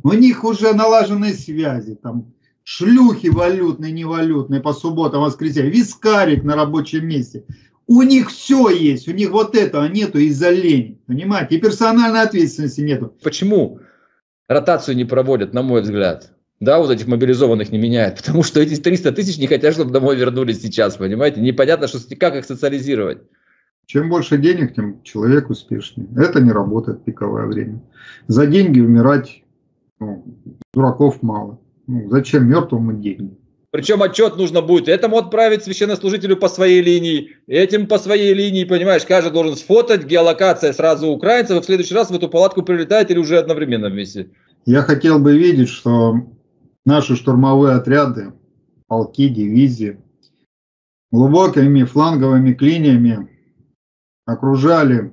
У них уже налажены связи, там шлюхи валютные, невалютные по субботам, воскресеньям, вискарик на рабочем месте. У них все есть, у них вот этого нету из-за лени, понимаете? И персональной ответственности нету. Почему ротацию не проводят, на мой взгляд? Да, вот этих мобилизованных не меняют, потому что эти 300 тысяч не хотят, чтобы домой вернулись сейчас, понимаете? Непонятно, как их социализировать. Чем больше денег, тем человек успешнее. Это не работает в пиковое время. За деньги умирать, дураков мало. Зачем мертвому деньги? Причем отчет нужно будет этому отправить священнослужителю по своей линии, этим по своей линии, понимаешь, каждый должен сфотать, геолокация сразу украинцев, и в следующий раз в эту палатку прилетает или уже одновременно вместе. Я хотел бы видеть, что наши штурмовые отряды, полки, дивизии глубокими фланговыми клиниями окружали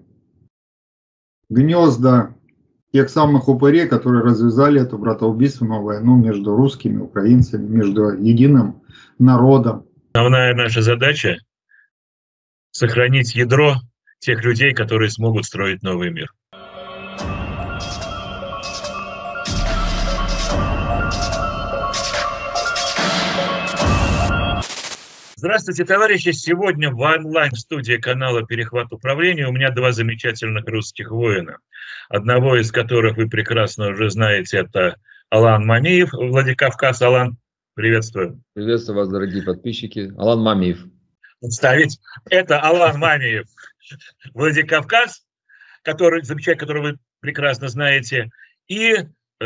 гнезда тех самых упырей, которые развязали эту братоубийственную войну между русскими, украинцами, между единым народом. Основная наша задача – сохранить ядро тех людей, которые смогут строить новый мир. Здравствуйте, товарищи! Сегодня в онлайн-студии канала «Перехват управления» у меня два замечательных русских воина. Одного из которых вы прекрасно уже знаете, это Алан Мамиев, Владикавказ. Алан, приветствую. Приветствую вас, дорогие подписчики. Алан Мамиев. Представить. Это Алан Мамиев, Владикавказ, который вы прекрасно знаете, и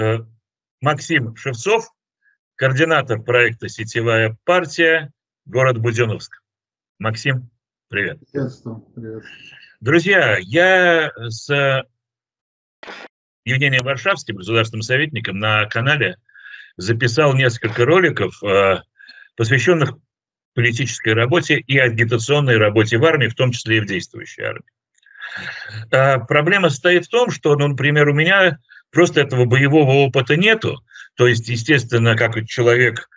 Максим Шевцов, координатор проекта «Сетевая партия», город Буденновск. Максим, привет. Привет. Друзья, я с Евгением Варшавским, государственным советником, на канале записал несколько роликов, посвященных политической работе и агитационной работе в армии, в том числе и в действующей армии. Проблема состоит в том, что, например, у меня просто этого боевого опыта нету. То есть, естественно, как человек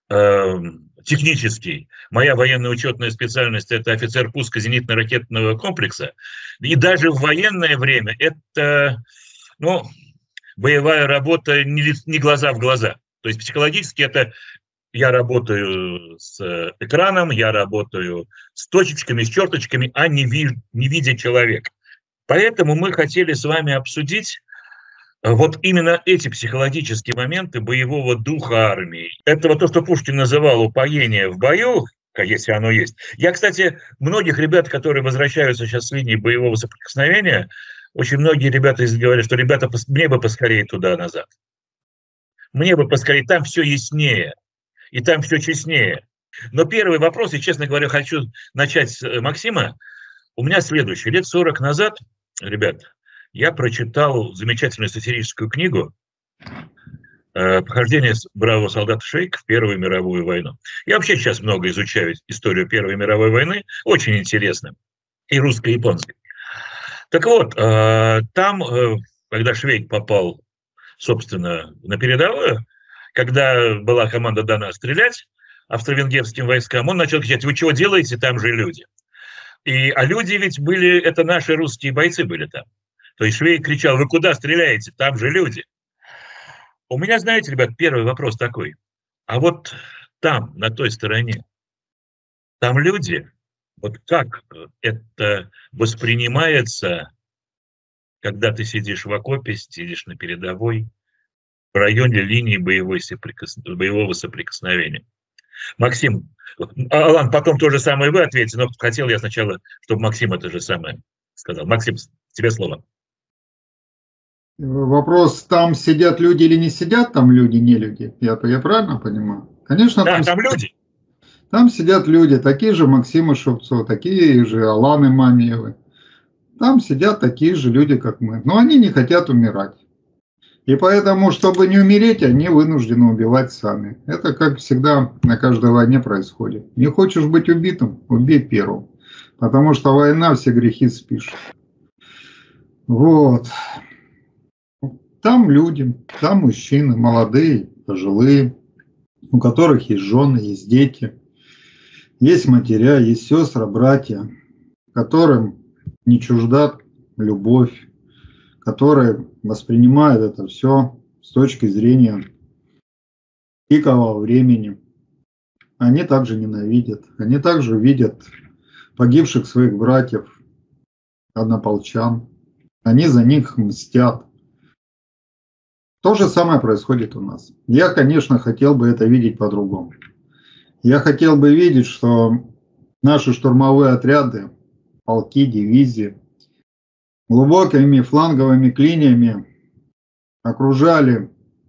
технический, моя военная учетная специальность – это офицер пуска зенитно-ракетного комплекса. И даже в военное время это, боевая работа не глаза в глаза. То есть психологически это я работаю с экраном, я работаю с точечками, с черточками, а не видя человека. Поэтому мы хотели с вами обсудить вот именно эти психологические моменты боевого духа армии. Это вот то, что Пушкин называл упоение в бою, если оно есть. Я, кстати, многих ребят, которые возвращаются сейчас с линии боевого соприкосновения, очень многие ребята говорят, что ребята, мне бы поскорее туда-назад. Мне бы поскорее, там все яснее, и там все честнее. Но первый вопрос, и, честно говоря, хочу начать с Максима. У меня следующий. Лет 40 назад, ребят, я прочитал замечательную сатирическую книгу «Похождение бравого солдата Швейка в Первую мировую войну». Я вообще сейчас много изучаю историю Первой мировой войны, очень интересно, и русско-японской. Так вот, там, когда Швейк попал, собственно, на передовую, когда была команда дана стрелять австро-венгерским войскам, он начал кричать: «Вы чего делаете, там же люди». А люди ведь были, это наши русские бойцы были там. То есть Швейк кричал: «Вы куда стреляете? Там же люди». У меня, знаете, ребят, первый вопрос такой. А вот там, на той стороне, там люди, вот как это воспринимается, когда ты сидишь в окопе, сидишь на передовой, в районе линии боевого соприкосновения? Максим, Алан, потом то же самое вы ответите, но хотел я сначала, чтобы Максим это же самое сказал. Максим, тебе слово. Вопрос, там сидят люди или не сидят там люди, не люди? Я правильно понимаю? Конечно, да, там люди. Там сидят люди, такие же Максимы Шевцова, такие же Аланы Мамиевы. Там сидят такие же люди, как мы. Но они не хотят умирать. И поэтому, чтобы не умереть, они вынуждены убивать сами. Это, как всегда, на каждой войне происходит. Не хочешь быть убитым – убей первым. Потому что война все грехи спишет. Вот. Там люди, там мужчины, молодые, пожилые, у которых есть жены, есть дети, есть матеря, есть сестры, братья, которым не чужда любовь, которые воспринимают это все с точки зрения пикового времени. Они также ненавидят, они также видят погибших своих братьев, однополчан. Они за них мстят. То же самое происходит у нас. Я, конечно, хотел бы это видеть по-другому. Я хотел бы видеть, что наши штурмовые отряды, полки, дивизии глубокими фланговыми клиньями окружали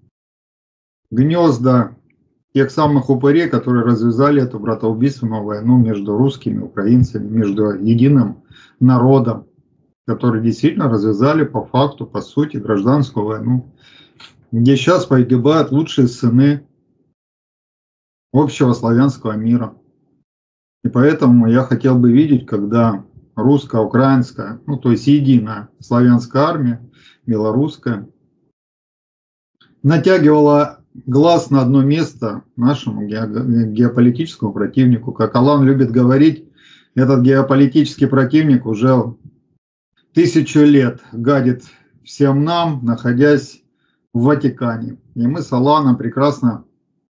гнезда тех самых упырей, которые развязали эту братоубийственную войну между русскими, украинцами, между единым народом, которые действительно развязали по факту, по сути, гражданскую войну, где сейчас погибают лучшие сыны общего славянского мира. И поэтому я хотел бы видеть, когда русско-украинская, ну то есть единая славянская армия, белорусская, натягивала глаз на одно место нашему геополитическому противнику. Как Алан любит говорить, этот геополитический противник уже 1000 лет гадит всем нам, находясь в Ватикане. И мы с Аланом прекрасно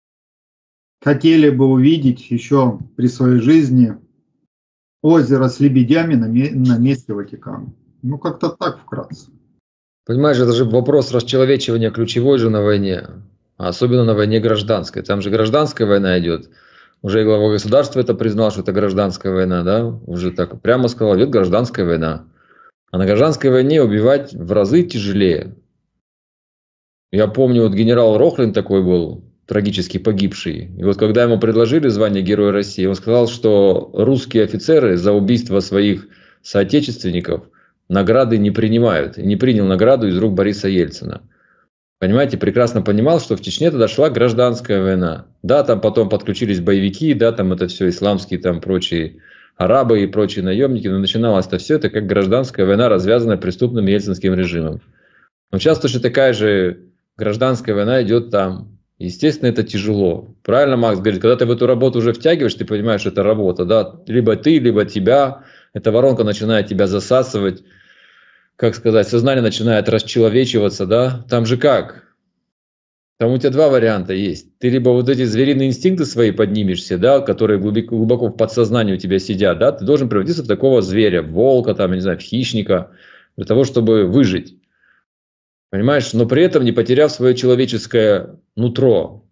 хотели бы увидеть еще при своей жизни озеро с лебедями на месте Ватикана. Ну, как-то так вкратце. Понимаешь, это же вопрос расчеловечивания ключевой же на войне, а особенно на войне гражданской. Там же гражданская война идет. Уже и глава государства это признал, что это гражданская война, да? Уже так прямо сказал, идет гражданская война. А на гражданской войне убивать в разы тяжелее. Я помню, вот генерал Рохлин такой был, трагически погибший. И вот когда ему предложили звание Героя России, он сказал, что русские офицеры за убийство своих соотечественников награды не принимают. И не принял награду из рук Бориса Ельцина. Понимаете, прекрасно понимал, что в Чечне тогда шла гражданская война. Да, там потом подключились боевики, да, там это все исламские, там прочие арабы и прочие наемники. Но начиналось-то все это как гражданская война, развязанная преступным ельцинским режимом. Но сейчас точно такая же гражданская война идет там. Естественно, это тяжело. Правильно Макс говорит, когда ты в эту работу уже втягиваешь, ты понимаешь, что это работа. Да? Либо ты, либо тебя. Эта воронка начинает тебя засасывать. Как сказать, сознание начинает расчеловечиваться. Да? Там же как? Там у тебя два варианта есть. Ты либо вот эти звериные инстинкты свои поднимешься, да, которые глубоко в подсознании у тебя сидят. Да? Ты должен превратиться в такого зверя, в волка, там, я не знаю, в хищника, для того, чтобы выжить. Понимаешь, но при этом не потеряв свое человеческое нутро.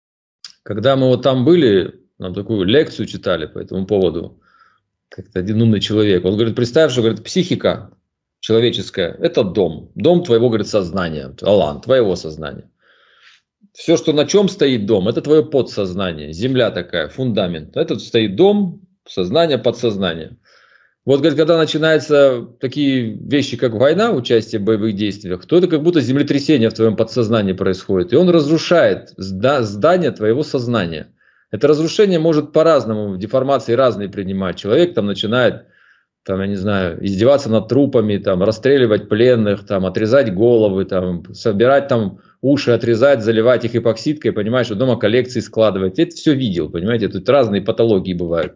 Когда мы вот там были, нам такую лекцию читали по этому поводу, как-то один умный человек, он говорит, представь, что говорит, психика человеческая – это дом. Дом твоего, говорит, сознания, Алан, твоего сознания. Все, что на чем стоит дом, это твое подсознание, земля такая, фундамент. Это стоит дом, сознание, подсознание. Вот, говорит, когда начинаются такие вещи, как война, участие в боевых действиях, то это как будто землетрясение в твоем подсознании происходит. И он разрушает здание твоего сознания. Это разрушение может по-разному, деформации разные принимать. Человек там начинает, там, я не знаю, издеваться над трупами, там, расстреливать пленных, там, отрезать головы, там, собирать там, уши, отрезать, заливать их эпоксидкой, понимаешь, дома коллекции складывать. Это все видел, понимаете, тут разные патологии бывают.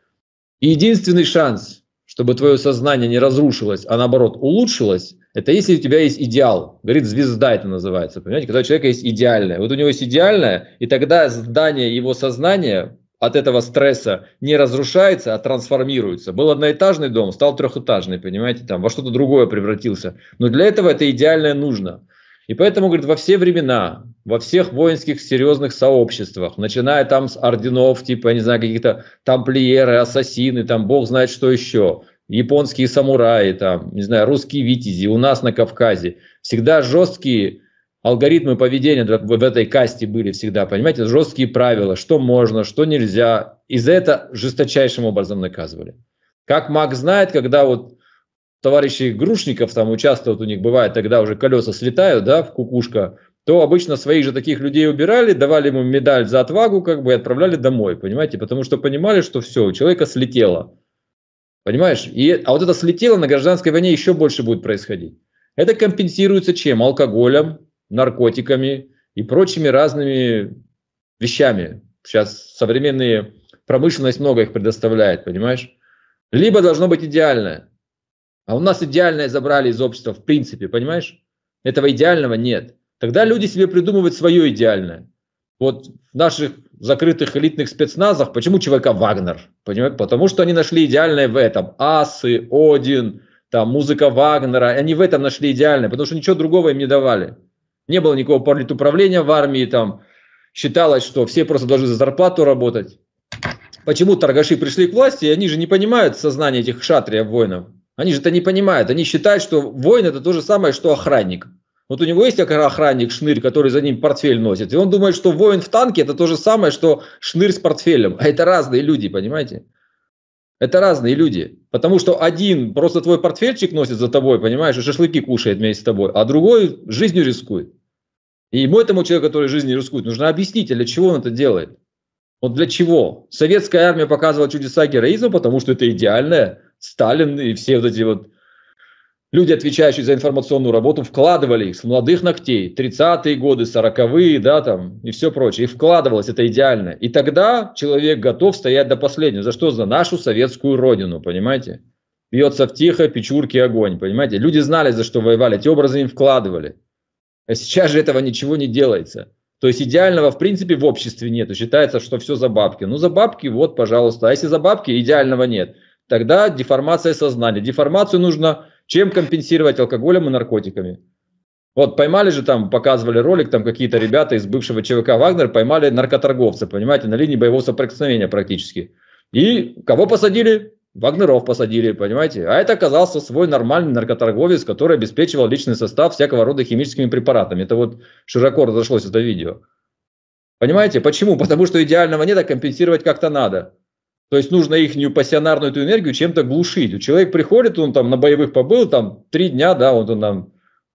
И единственный шанс, чтобы твое сознание не разрушилось, а наоборот улучшилось, это если у тебя есть идеал. Говорит, звезда это называется. Понимаете, когда у человека есть идеальное. Вот у него есть идеальное, и тогда здание его сознания от этого стресса не разрушается, а трансформируется. Был одноэтажный дом, стал трехэтажный, понимаете, там во что-то другое превратился. Но для этого это идеальное нужно. И поэтому, говорит, во все времена, во всех воинских серьезных сообществах, начиная там с орденов, типа, я не знаю, каких-то тамплиеры, ассасины, там бог знает что еще, японские самураи, там, не знаю, русские витязи, у нас на Кавказе, всегда жесткие алгоритмы поведения в этой касте были всегда, понимаете, жесткие правила, что можно, что нельзя, и за это жесточайшим образом наказывали. Как Макс знает, когда вот товарищей Грушников там участвуют, у них бывает, тогда уже колеса слетают, да, в кукушка, то обычно своих же таких людей убирали, давали ему медаль за отвагу, как бы, и отправляли домой, понимаете, потому что понимали, что все, у человека слетело, понимаешь, а вот это слетело на гражданской войне еще больше будет происходить. Это компенсируется чем? Алкоголем, наркотиками и прочими разными вещами. Сейчас современная промышленность много их предоставляет, понимаешь, либо должно быть идеальное. А у нас идеальное забрали из общества в принципе, понимаешь? Этого идеального нет. Тогда люди себе придумывают свое идеальное. Вот в наших закрытых элитных спецназах, почему ЧВК Вагнер? Понимаете? Потому что они нашли идеальное в этом. Асы, Один, там, музыка Вагнера. Они в этом нашли идеальное, потому что ничего другого им не давали. Не было никакого политуправления в армии, там считалось, что все просто должны за зарплату работать. Почему торгаши пришли к власти, и они же не понимают сознание этих кшатриев, воинов. Они же это не понимают. Они считают, что воин это то же самое, что охранник. Вот у него есть охранник, шнырь, который за ним портфель носит. И он думает, что воин в танке это то же самое, что шнырь с портфелем. А это разные люди, понимаете? Это разные люди. Потому что один просто твой портфельчик носит за тобой, понимаешь, и шашлыки кушает вместе с тобой, а другой жизнью рискует. И ему, этому человеку, который жизнью рискует, нужно объяснить, для чего он это делает. Вот для чего? Советская армия показывала чудеса героизма, потому что это идеальное. Сталин и все вот эти вот люди, отвечающие за информационную работу, вкладывали их с молодых ногтей. 30-е годы, 40-е, да, там, и все прочее. И вкладывалось это идеально. И тогда человек готов стоять до последнего. За что? За нашу советскую родину, понимаете? Бьется в тихо, печурки, огонь, понимаете? Люди знали, за что воевали, эти образы им вкладывали. А сейчас же этого ничего не делается. То есть идеального в принципе в обществе нет. Считается, что все за бабки. Ну за бабки, вот, пожалуйста. А если за бабки, идеального нет. Тогда деформация сознания. Деформацию нужно чем компенсировать? Алкоголем и наркотиками. Вот поймали же там, показывали ролик, там какие-то ребята из бывшего ЧВК Вагнер поймали наркоторговца, понимаете, на линии боевого соприкосновения практически. И кого посадили? Вагнеров посадили, понимаете. А это оказался свой нормальный наркоторговец, который обеспечивал личный состав всякого рода химическими препаратами. Это вот широко разошлось это видео. Понимаете, почему? Потому что идеального нет, а компенсировать как-то надо. То есть нужно ихнюю пассионарную эту энергию чем-то глушить. Человек приходит, он там на боевых побыл, там 3 дня, да, вот он там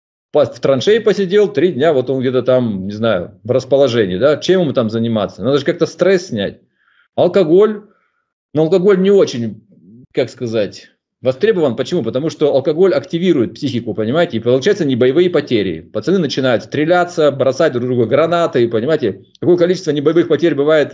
в траншеи посидел, 3 дня, вот он где-то там, не знаю, в расположении, да, чем ему там заниматься? Надо же как-то стресс снять. Алкоголь, но алкоголь не очень, как сказать, востребован. Почему? Потому что алкоголь активирует психику, понимаете, и получается не боевые потери. Пацаны начинают стреляться, бросать друг друга гранаты, понимаете, какое количество небоевых потерь бывает.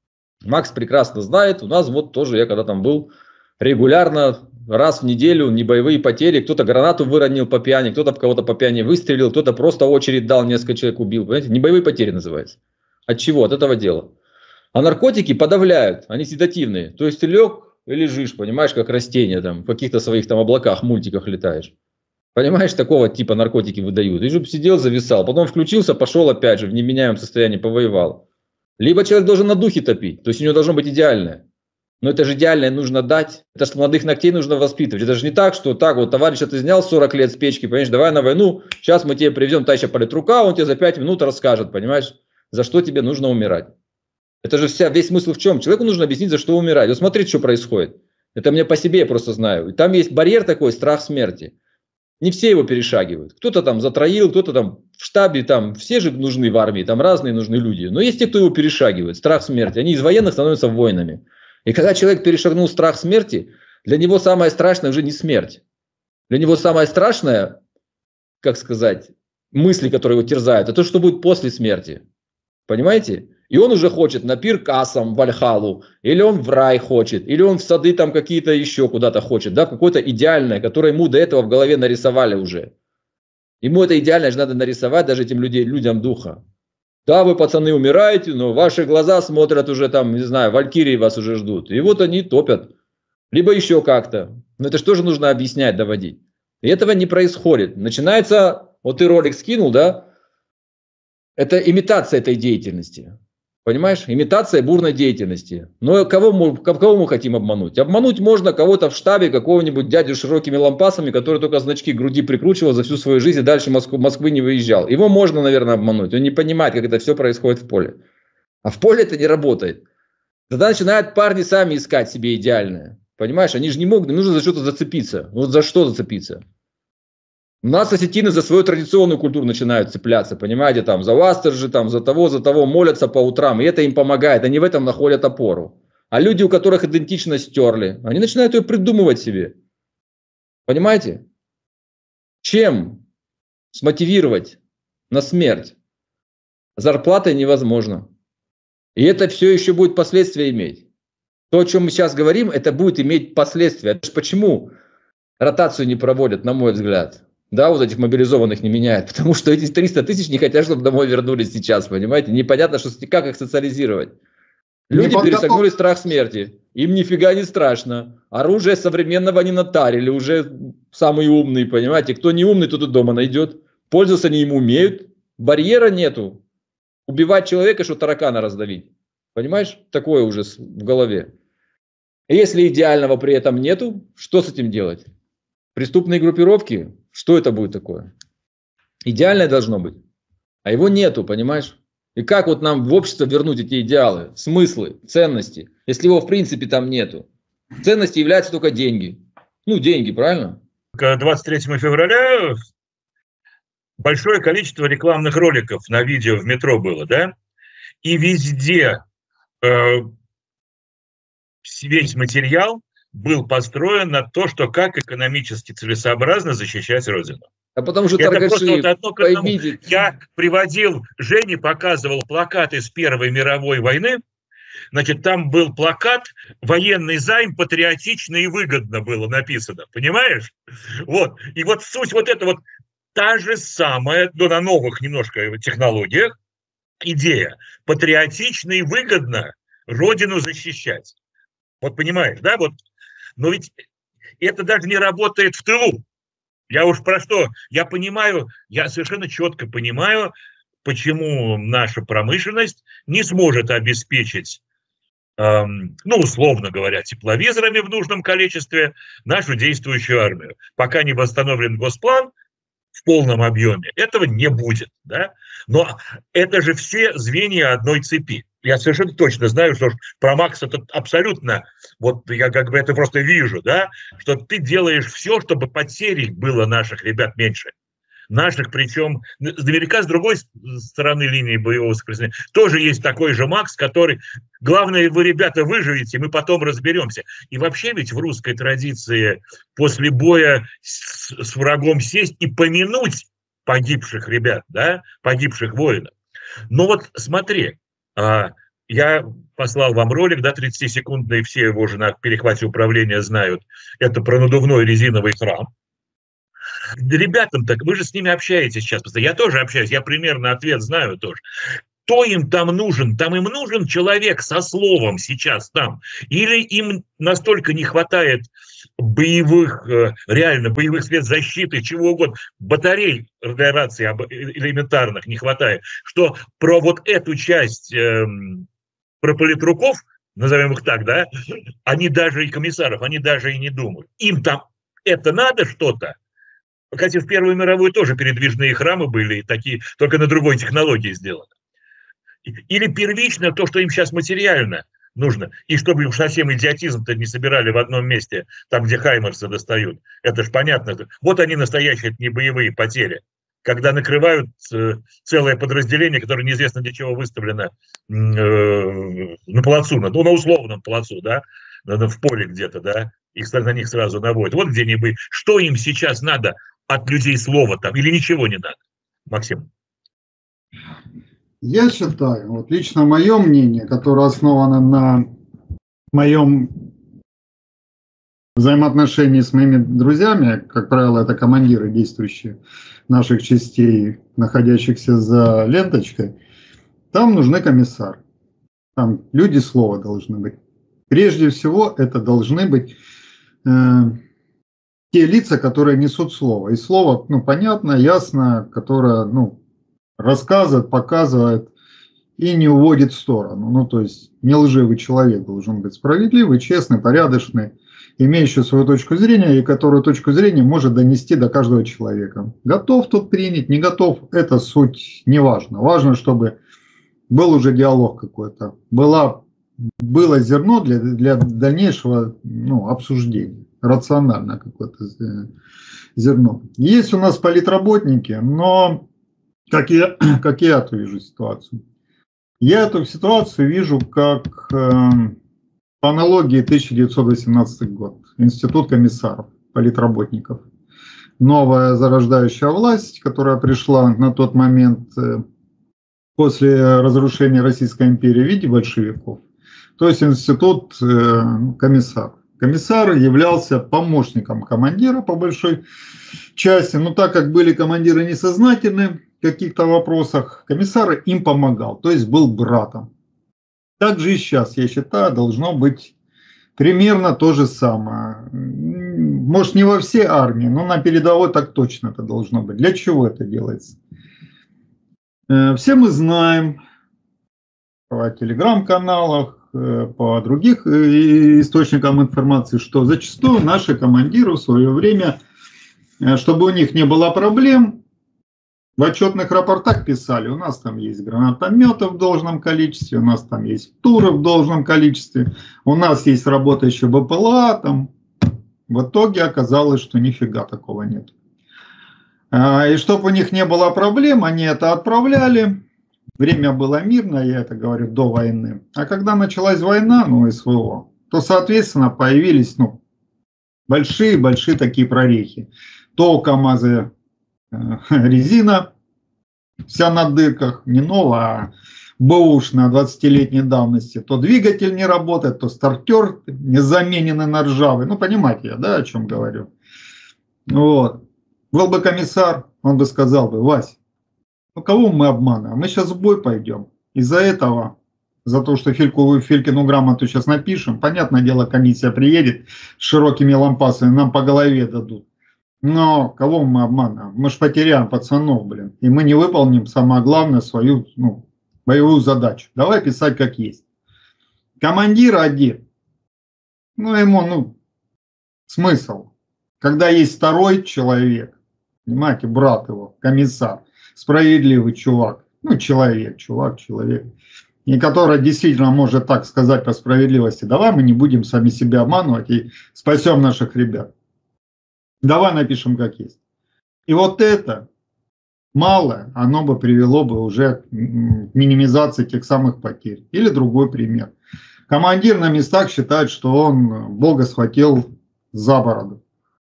Макс прекрасно знает, у нас вот тоже, я когда там был, регулярно, раз в неделю небоевые потери, кто-то гранату выронил по пьяни, кто-то в кого-то по пьяни выстрелил, кто-то просто очередь дал, несколько человек убил, понимаете, небоевые потери называется. От чего? От этого дела. А наркотики подавляют, они седативные, то есть ты лег и лежишь, понимаешь, как растение там, в каких-то своих там облаках, мультиках летаешь. Понимаешь, такого типа наркотики выдают. И чтобы сидел, зависал, потом включился, пошел опять же в неменяемом состоянии, повоевал. Либо человек должен на духе топить, то есть у него должно быть идеальное. Но это же идеальное нужно дать. Это же с молодых ногтей нужно воспитывать. Это же не так, что так вот, товарищ, ты снял 40 лет с печки, понимаешь, давай на войну, сейчас мы тебе привезем товарища политрука, он тебе за 5 минут расскажет, понимаешь, за что тебе нужно умирать. Это же весь смысл в чем? Человеку нужно объяснить, за что умирать. Вот смотрите, что происходит. Это мне по себе я просто знаю. И там есть барьер такой, страх смерти. Не все его перешагивают. Кто-то там затроил, кто-то там в штабе, там все же нужны в армии, там разные нужны люди. Но есть те, кто его перешагивает. Страх смерти. Они из военных становятся воинами. И когда человек перешагнул страх смерти, для него самое страшное уже не смерть. Для него самое страшное, как сказать, мысли, которые его терзают, это то, что будет после смерти. Понимаете? И он уже хочет на пир к асам, в Вальхалу, или он в рай хочет, или он в сады там какие-то еще куда-то хочет, да, какое-то идеальное, которое ему до этого в голове нарисовали уже. Ему это идеальное же надо нарисовать даже этим людям духа. Да, вы, пацаны, умираете, но ваши глаза смотрят уже там, не знаю, валькирии вас уже ждут. И вот они топят. Либо еще как-то. Но это же тоже нужно объяснять, доводить. И этого не происходит. Начинается, вот ты ролик скинул, да, это имитация этой деятельности. Понимаешь? Имитация бурной деятельности. Но кого мы хотим обмануть? Обмануть можно кого-то в штабе, какого-нибудь дядю с широкими лампасами, который только значки к груди прикручивал за всю свою жизнь и дальше Москвы не выезжал. Его можно, наверное, обмануть. Он не понимает, как это все происходит в поле. А в поле это не работает. Тогда начинают парни сами искать себе идеальное. Понимаешь? Они же не могут, им нужно за что-то зацепиться. Вот за что зацепиться? У нас осетины за свою традиционную культуру начинают цепляться, понимаете, там, за Вастерджи, там, за того, молятся по утрам, и это им помогает, они в этом находят опору. А люди, у которых идентичность стерли, они начинают ее придумывать себе. Понимаете? Чем смотивировать на смерть? Зарплатой невозможно. И это все еще будет последствия иметь. То, о чем мы сейчас говорим, это будет иметь последствия. Почему ротацию не проводят, на мой взгляд? да, вот этих мобилизованных не меняет, потому что эти 300 тысяч не хотят, чтобы домой вернулись сейчас, понимаете? Непонятно, как их социализировать. Люди перешагнули страх смерти, им нифига не страшно. Оружие современного они натарили, уже самый умный, понимаете? Кто не умный, тот и дома найдет. Пользоваться они им умеют, барьера нету. Убивать человека, что таракана раздавить. Понимаешь? Такое уже в голове. Если идеального при этом нету, что с этим делать? Преступные группировки? Что это будет такое? Идеальное должно быть. А его нету, понимаешь? И как вот нам в общество вернуть эти идеалы, смыслы, ценности, если его в принципе там нету? Ценностью являются только деньги. Ну, деньги, правильно? К 23 февраля большое количество рекламных роликов на видео в метро было, да? И везде весь материал был построен на то, что как экономически целесообразно защищать Родину. А потому что это просто вот одно к одному. поймите. Я приводил, Жене показывал плакаты с Первой мировой войны. Значит, там был плакат «Военный займ патриотично и выгодно» было написано, понимаешь? Вот. И вот суть вот это вот та же самая, но на новых немножко технологиях, идея патриотично и выгодно Родину защищать. Вот понимаешь, да? Вот. Но ведь это даже не работает в тылу. Я уж про что? Я понимаю, я совершенно четко понимаю, почему наша промышленность не сможет обеспечить, ну, условно говоря, тепловизорами в нужном количестве нашу действующую армию. Пока не восстановлен госплан в полном объеме, этого не будет. Да? Но это же все звенья одной цепи. Я совершенно точно знаю, что про Макса это абсолютно, вот я как бы это просто вижу, да, что ты делаешь все, чтобы потерь было наших ребят меньше. Наших, причем, наверняка с другой стороны линии боевого сопряжения тоже есть такой же Макс, который, главное, вы, ребята, выживете, мы потом разберемся. И вообще ведь в русской традиции после боя с врагом сесть и помянуть погибших ребят, да, погибших воинов. Но вот смотри, я послал вам ролик, да, 30-секундный, все его уже на перехвате управления знают, это про надувной резиновый храм. Ребятам, так вы же с ними общаетесь сейчас. Я тоже общаюсь, я примерно ответ знаю тоже. Кто им там нужен? Там им нужен человек со словом сейчас там. Или им настолько не хватает боевых, реально боевых средств защиты, чего угодно, батарей радиации элементарных не хватает, что про вот эту часть, про политруков, назовем их так, да, они даже и комиссаров, они даже и не думают. Им там это надо что-то. Хотя в Первую мировую тоже передвижные храмы были такие, только на другой технологии сделаны. Или первично то, что им сейчас материально нужно. И чтобы уж совсем идиотизм-то не собирали в одном месте, там, где хаймерсы достают. Это ж понятно. Вот они настоящие, это не боевые потери. Когда накрывают целое подразделение, которое неизвестно для чего выставлено на плацу, на условном плацу, да, в поле где-то, да, их на них сразу наводят. Вот где они были. Что им сейчас надо от людей слова там? Или ничего не надо? Максим. Я считаю, вот лично мое мнение, которое основано на моем взаимоотношении с моими друзьями, как правило, это командиры, действующие наших частей, находящихся за ленточкой, там нужны комиссары. Там люди слова должны быть. Прежде всего, это должны быть те лица, которые несут слово. И слово, ну, понятно, ясно, которое, ну, рассказывает, показывает и не уводит в сторону. Ну, то есть не лживый человек должен быть справедливый, честный, порядочный, имеющий свою точку зрения и которую точку зрения может донести до каждого человека. Готов тот принять, не готов, это суть не важно. Важно, чтобы был уже диалог какой-то, было зерно для дальнейшего, ну, обсуждения, рациональное какое-то зерно. Есть у нас политработники, но как я эту вижу ситуацию? Я эту ситуацию вижу как по аналогии 1918 год. Институт комиссаров, политработников. Новая зарождающая власть, которая пришла на тот момент после разрушения Российской империи в виде большевиков. То есть институт комиссаров. Комиссар являлся помощником командира по большой части, но так как были командиры несознательны в каких-то вопросах, комиссар им помогал, то есть был братом. Так же и сейчас, я считаю, должно быть примерно то же самое. Может, не во всей армии, но на передовой так точно это должно быть. Для чего это делается? Все мы знаем по телеграм-каналах, по других источникам информации, что зачастую наши командиры в свое время, чтобы у них не было проблем, в отчетных рапортах писали: у нас там есть гранатометы в должном количестве, у нас там есть туры в должном количестве, у нас есть работающие БПЛА там. В итоге оказалось, что нифига такого нет. И чтобы у них не было проблем, они это отправляли. Время было мирное, я это говорю, до войны. А когда началась война, СВО, то, соответственно, появились большие-большие такие прорехи. То КАМАЗы резина вся на дырках, не новая, а бэушная 20-летней давности. То двигатель не работает, то стартер не замененный на ржавый. Понимаете я, да, о чем говорю? Вот. Был бы комиссар, он бы сказал бы: Вась, кого мы обманываем? Мы сейчас в бой пойдем. Из-за этого, за то, что Филькину грамоту сейчас напишем, понятное дело, комиссия приедет с широкими лампасами, нам по голове дадут. Но кого мы обманываем? Мы же потеряем пацанов, и мы не выполним, самое главное, свою боевую задачу. Давай писать как есть. Командир один. Ему, смысл. Когда есть второй человек, понимаете, брат его, комиссар, справедливый чувак, человек, и который действительно может так сказать по справедливости: давай мы не будем сами себя обманывать и спасем наших ребят. Давай напишем как есть. И вот это малое, оно бы привело бы уже к минимизации тех самых потерь. Или другой пример. Командир на местах считает, что он Бога схватил за бороду.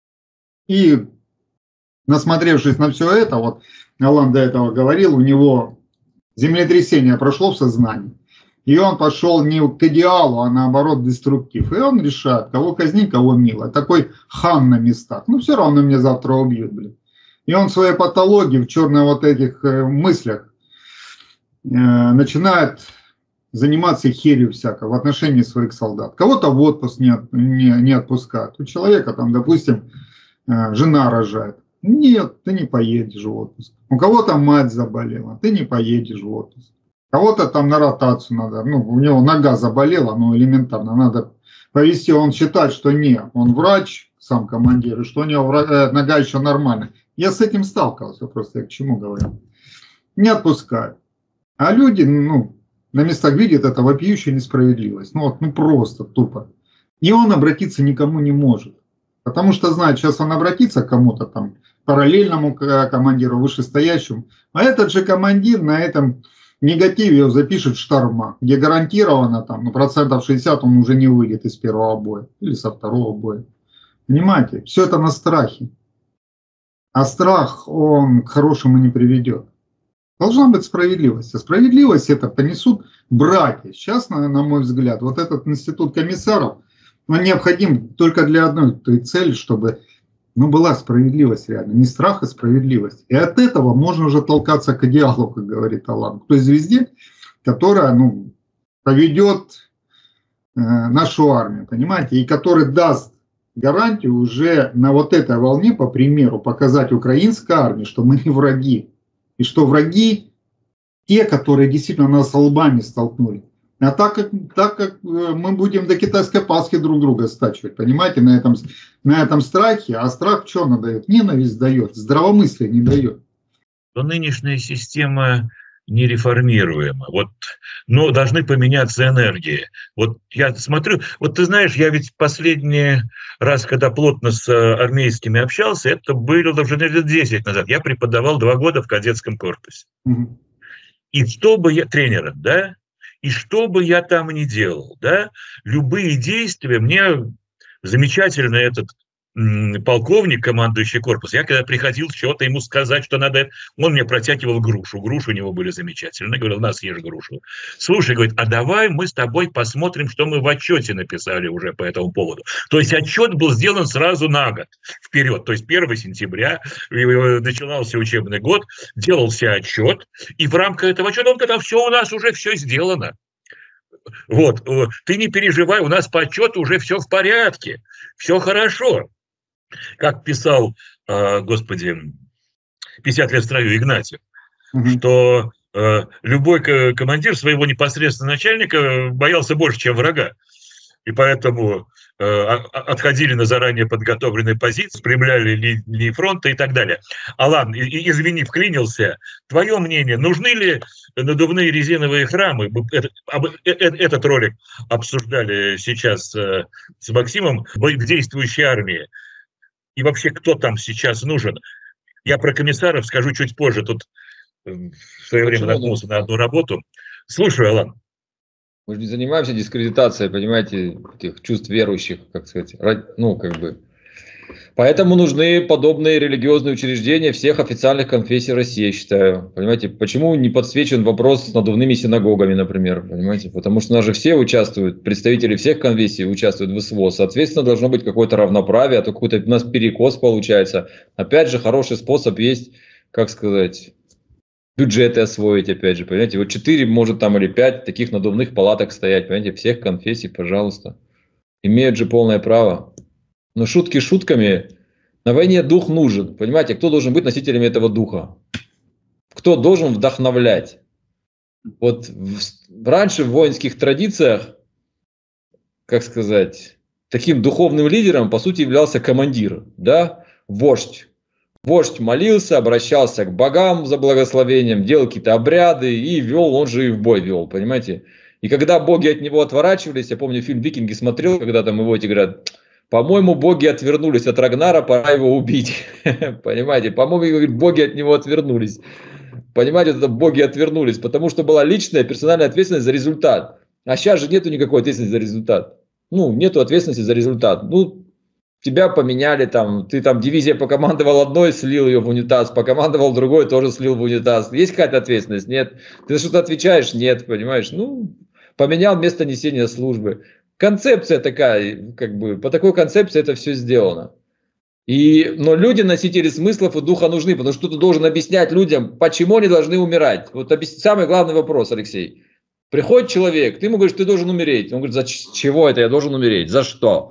И, насмотревшись на все это, вот Алан до этого говорил, у него землетрясение прошло в сознании. И он пошел не к идеалу, а наоборот деструктив. И он решает, кого казнить, кого мило. Такой хан на местах. Все равно меня завтра убьют, И он в своей патологии, в черных этих мыслях начинает заниматься херью всякой в отношении своих солдат. Кого-то в отпуск не отпускают. У человека там, допустим, жена рожает. Нет, ты не поедешь в отпуск. У кого-то мать заболела, ты не поедешь в отпуск. Кого-то там на ротацию надо, у него нога заболела, элементарно, надо повезти. Он считает, что нет, он врач, сам командир, и что у него нога еще нормальная. Я с этим сталкивался, просто я к чему говорю. Не отпускают. А люди, на местах видят это вопиющую несправедливость. Просто тупо. И он обратиться никому не может. Потому что знает, сейчас он обратится к кому-то там, параллельному командиру, вышестоящему. А этот же командир на этом негативе его запишет шторма, где гарантированно там, 60% он уже не выйдет из первого боя или со второго боя. Понимаете? Все это на страхе. А страх, он к хорошему не приведет. Должна быть справедливость. А справедливость это понесут братья. Сейчас, на мой взгляд, вот этот институт комиссаров, он необходим только для одной той цели, чтобы была справедливость реально. Не страх, а справедливость. И от этого можно уже толкаться к идеалу, как говорит Алан, к той звезде, которая поведет нашу армию, понимаете, и который даст гарантию уже на вот этой волне, по примеру, показать украинской армии, что мы не враги. И что враги те, которые действительно нас лбами столкнули. А так как мы будем до китайской Пасхи друг друга стачивать, понимаете, на этом страхе, а страх что она дает? Ненависть дает, здравомыслие не дает. То нынешняя система нереформируема. Но должны поменяться энергии. Я смотрю, ты знаешь, я ведь последний раз, когда плотно с армейскими общался, это было уже лет 10 назад. Я преподавал 2 года в кадетском корпусе. Угу. И что бы я, тренером, да, и что бы я там ни делал, да, любые действия, мне замечательно этот полковник, командующий корпус, я когда приходил что-то ему сказать, что надо, он мне протягивал грушу. Груши у него были замечательные. Говорил, на, съешь грушу. Слушай, говорит, а давай мы с тобой посмотрим, что мы в отчете написали уже по этому поводу. То есть отчет был сделан сразу на год вперед. То есть 1 сентября начинался учебный год, делался отчет, и в рамках этого отчета он говорит, все у нас уже все сделано. Вот, ты не переживай, у нас по отчету уже все в порядке, все хорошо. Как писал, господи, 50 лет в строю Игнатьев, что любой командир своего непосредственного начальника боялся больше, чем врага. И поэтому отходили на заранее подготовленные позиции, спрямляли линии фронта и так далее. Алан, извини, вклинился. Твое мнение, нужны ли надувные резиновые храмы? Этот ролик обсуждали сейчас с Максимом в действующей армии. И вообще, кто там сейчас нужен? Я про комиссаров скажу чуть позже. Тут в свое время наткнулся на одну работу. Слушаю, Алан. Мы же не занимаемся дискредитацией, понимаете, этих чувств верующих, как сказать, ну, как бы. Поэтому нужны подобные религиозные учреждения всех официальных конфессий России, я считаю. Понимаете, почему не подсвечен вопрос с надувными синагогами, например, понимаете? Потому что у нас же все участвуют, представители всех конфессий участвуют в СВО, соответственно, должно быть какое-то равноправие, а то какой-то у нас перекос получается. Опять же, хороший способ есть, как сказать, бюджеты освоить, опять же, понимаете, вот 4, может, там или 5 таких надувных палаток стоять, понимаете, всех конфессий, пожалуйста. Имеют же полное право. Но шутки шутками, на войне дух нужен, понимаете, кто должен быть носителем этого духа? Кто должен вдохновлять? Вот раньше в воинских традициях, как сказать, таким духовным лидером, по сути, являлся командир, да, вождь. Вождь молился, обращался к богам за благословением, делал какие-то обряды и вел, он же и в бой вел, понимаете. И когда боги от него отворачивались, я помню, фильм «Викинги» смотрел, когда там его эти говорят, по-моему, боги отвернулись от Рагнара, пора его убить. Понимаете, по-моему, боги от него отвернулись. Понимаете, это боги отвернулись, потому что была личная, персональная ответственность за результат. А сейчас же нету никакой ответственности за результат. Ну, нету ответственности за результат. Ну, тебя поменяли, там, ты там дивизия покомандовал одной, слил ее в унитаз, покомандовал другой, тоже слил в унитаз. Есть какая-то ответственность? Нет. Ты за что-то отвечаешь? Нет, понимаешь? Ну, поменял место несения службы. Концепция такая, как бы, по такой концепции это все сделано. Но люди, носители смыслов и духа нужны, потому что ты должен объяснять людям, почему они должны умирать. Вот самый главный вопрос, Алексей. Приходит человек, ты ему говоришь, ты должен умереть. Он говорит, за чего это я должен умереть? За что?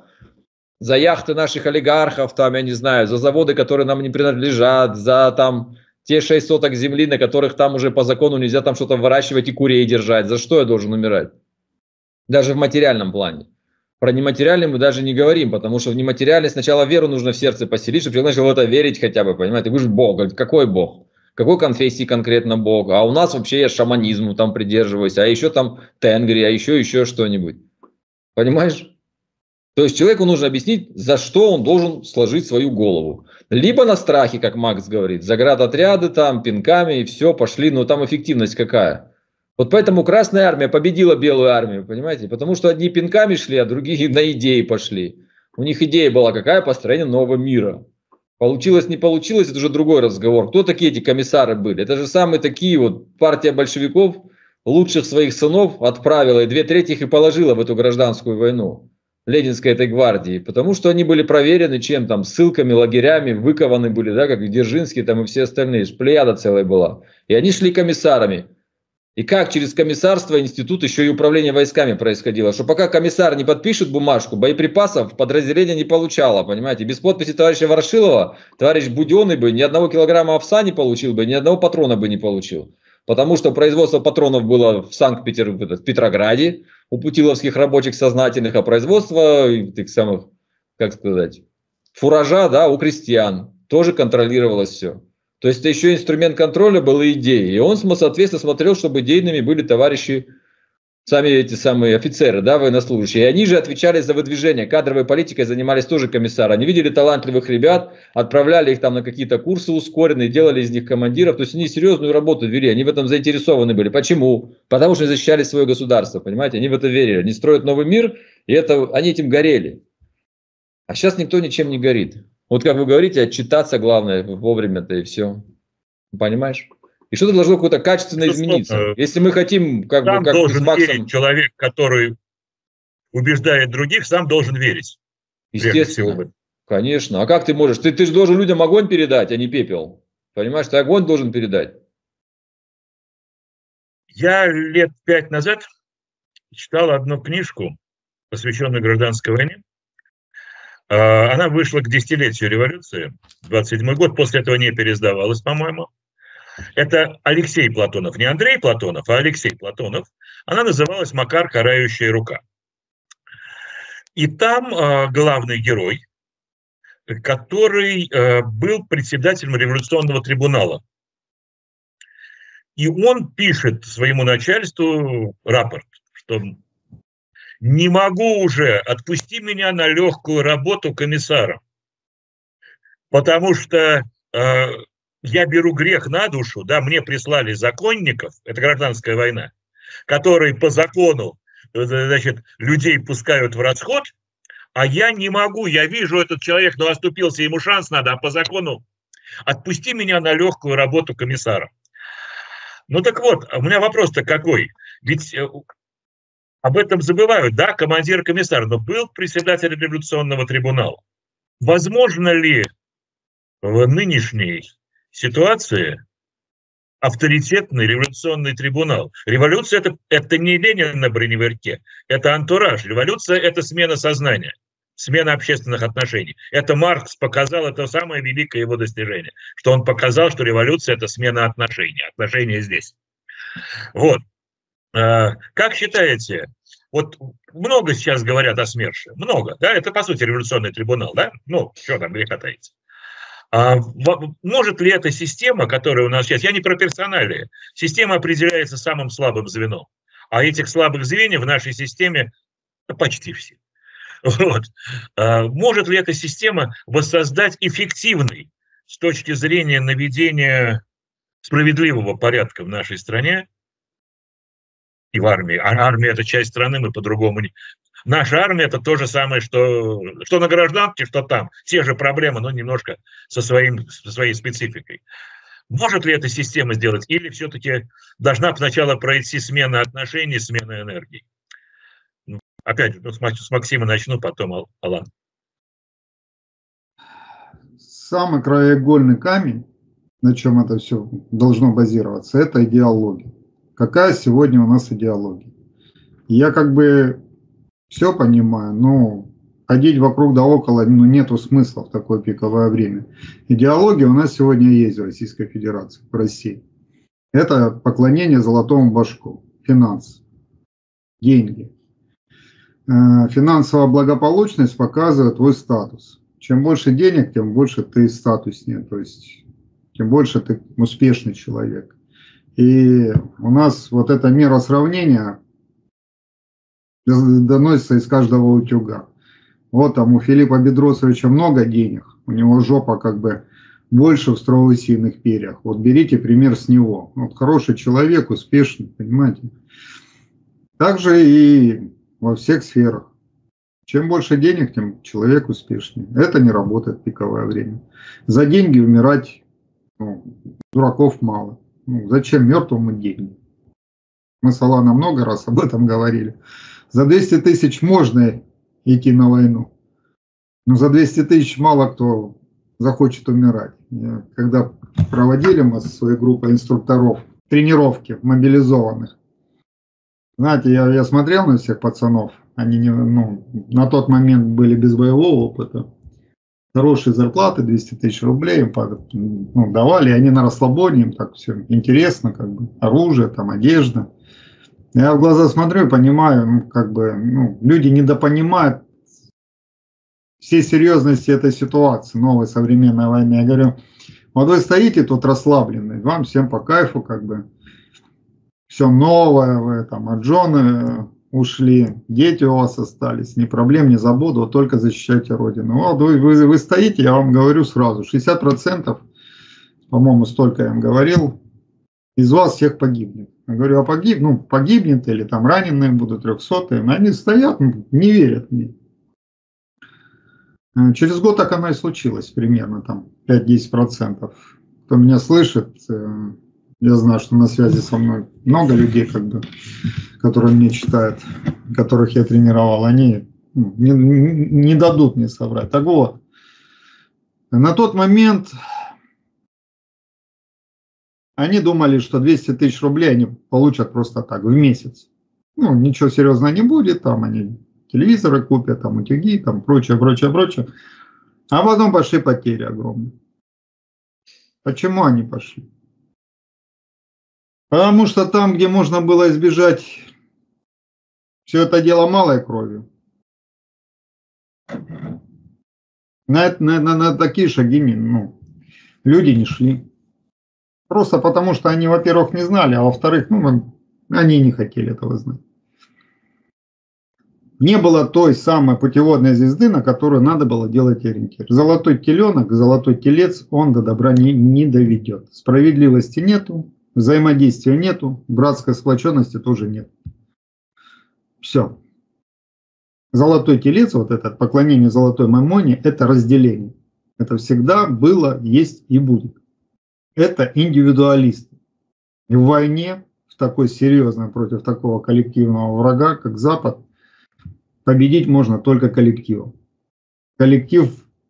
За яхты наших олигархов, там, я не знаю, за заводы, которые нам не принадлежат, за там те 6 соток земли, на которых там уже по закону нельзя там что-то выращивать и курей держать. За что я должен умирать? Даже в материальном плане. Про нематериальный мы даже не говорим, потому что в нематериальный сначала веру нужно в сердце поселить, чтобы человек начал в это верить хотя бы, понимаете? Ты говоришь, Бог, говорит, какой Бог? Какой конфессии конкретно Бог? А у нас вообще я шаманизму там придерживаюсь, а еще там тенгри, а еще что-нибудь. Понимаешь? То есть человеку нужно объяснить, за что он должен сложить свою голову. Либо на страхе, как Макс говорит, заградотряды там, пинками и все, пошли, но там эффективность какая? Вот поэтому Красная Армия победила Белую Армию, понимаете? Потому что одни пинками шли, а другие на идеи пошли. У них идея была какая? Построение нового мира. Получилось, не получилось, это уже другой разговор. Кто такие эти комиссары были? Это же самые такие вот, партия большевиков лучших своих сынов отправила, и 2/3 их и положила в эту гражданскую войну. Ленинской этой гвардии, потому что они были проверены чем там, ссылками, лагерями, выкованы были, да, как Дзержинский там и все остальные, плеяда целая была. И они шли комиссарами. И как через комиссарство, институт, еще и управление войсками происходило, что пока комиссар не подпишет бумажку, боеприпасов подразделение не получало, понимаете, без подписи товарища Ворошилова, товарищ Буденный бы ни 1 килограмма овса не получил бы, ни 1 патрона бы не получил. Потому что производство патронов было в в Петрограде, у путиловских рабочих сознательных, а производство этих самых, как сказать, фуража, да, у крестьян тоже контролировалось все. То есть это еще инструмент контроля был и идеи. И он, соответственно, смотрел, чтобы идейными были товарищи, сами эти самые офицеры, да, военнослужащие. И они же отвечали за выдвижение. Кадровой политикой занимались тоже комиссары. Они видели талантливых ребят, отправляли их там на какие-то курсы ускоренные, делали из них командиров. То есть они серьезную работу вели, они в этом заинтересованы были. Почему? Потому что они защищали свое государство, понимаете? Они в это верили. Они строят новый мир, и они этим горели. А сейчас никто ничем не горит. Вот как вы говорите, отчитаться главное вовремя-то и все. Понимаешь? И что-то должно какое-то качественно измениться. Если мы хотим, как бы, как должен с Максом... верить человек, который убеждает других, сам должен верить. Естественно, конечно. А как ты можешь? Ты же должен людям огонь передать, а не пепел. Понимаешь, ты огонь должен передать. Я лет 5 назад читал одну книжку, посвященную гражданской войне. Она вышла к десятилетию революции, 27-й год, после этого не переиздавалась, по-моему. Это Алексей Платонов, не Андрей Платонов, а Алексей Платонов. Она называлась «Макар. Карающая рука». И там главный герой, который был председателем революционного трибунала. И он пишет своему начальству рапорт, что не могу уже, отпусти меня на легкую работу комиссаром, потому что я беру грех на душу, да, мне прислали законников, это гражданская война, которые по закону, значит, людей пускают в расход, а я не могу, я вижу, этот человек, но оступился, ему шанс надо, а по закону отпусти меня на легкую работу комиссара. Ну так вот, у меня вопрос-то какой, ведь об этом забывают, да, командир-комиссар, но был председатель революционного трибунала. Возможно ли в нынешней ситуации авторитетный революционный трибунал? Революция это не Ленин на броневерке, это антураж. Революция – это смена сознания, смена общественных отношений. Это Маркс показал, это самое великое его достижение, что он показал, что революция – это смена отношений, отношения здесь. Вот. Как считаете, вот много сейчас говорят о СМЕРШе, много, да, это по сути революционный трибунал, да, ну, что там греха таить. Может ли эта система, которая у нас сейчас, я не про персоналии, система определяется самым слабым звеном, а этих слабых звеньев в нашей системе почти все. Вот. Может ли эта система воссоздать эффективный с точки зрения наведения справедливого порядка в нашей стране и в армии? А армия – это часть страны, мы по-другому не... Наша армия – это то же самое, что на гражданке, что там. Те же проблемы, но немножко со своей спецификой. Может ли эта система сделать? Или все-таки должна сначала пройти смена отношений, смена энергии? Опять же, с Максима начну, потом Алан. Самый краеугольный камень, на чем это все должно базироваться, это идеология. Какая сегодня у нас идеология? Я как бы все понимаю, но ходить вокруг да около, ну, нету смысла в такое пиковое время. Идеология у нас сегодня есть в Российской Федерации, в России. Это поклонение золотому башку, финансы, деньги. Финансовая благополучность показывает твой статус. Чем больше денег, тем больше ты статуснее, то есть тем больше ты успешный человек. И у нас вот эта мера сравнения доносится из каждого утюга. Вот там у Филиппа Бедросовича много денег, у него жопа как бы больше в страусиных перьях. Вот берите пример с него. Вот хороший человек, успешный, понимаете. Также и во всех сферах. Чем больше денег, тем человек успешнее. Это не работает в пиковое время. За деньги умирать, дураков мало. Зачем мертвому деньги? Мы с Аланом много раз об этом говорили. За 200 тысяч можно идти на войну, но за 200 тысяч мало кто захочет умирать. Когда проводили мы со своей группой инструкторов тренировки мобилизованных, знаете, я смотрел на всех пацанов, они на тот момент были без боевого опыта, хорошие зарплаты, 200 тысяч рублей им давали, и они на расслабоне, им так все интересно, как бы оружие, там одежда. Я в глаза смотрю и понимаю, люди недопонимают всей серьезности этой ситуации, новой современной войны. Я говорю, вот вы стоите тут расслабленные, вам всем по кайфу, как бы все новое, вы там от жены ушли, дети у вас остались, ни проблем, ни забот, вот только защищайте Родину. Вот вы стоите, я вам говорю сразу, 60%, по-моему, столько я им говорил, из вас всех погибнет. Я говорю, а погибнет или там раненые будут, 300-е. Они стоят, не верят мне. Через год так оно и случилось, примерно там 5-10%. Кто меня слышит, я знаю, что на связи со мной много людей, как бы, которые мне читают, которых я тренировал, они не дадут мне соврать. Так вот, на тот момент они думали, что 200 тысяч рублей они получат просто так, в месяц. Ну, ничего серьезного не будет, там они телевизоры купят, там утюги, там прочее. А потом пошли потери огромные. Почему они пошли? Потому что там, где можно было избежать все это дело малой кровью, на такие шаги люди не шли. Просто потому, что они, во-первых, не знали, а во-вторых, они не хотели этого знать. Не было той самой путеводной звезды, на которую надо было делать ориентир. Золотой теленок, золотой телец, он до добра не доведет. Справедливости нету, взаимодействия нету, братской сплоченности тоже нет. Все. Золотой телец, вот это поклонение золотой мамоне, это разделение. Это всегда было, есть и будет. Это индивидуалисты. И в войне, в такой серьезной, против такого коллективного врага, как Запад, победить можно только коллективом. Коллектив,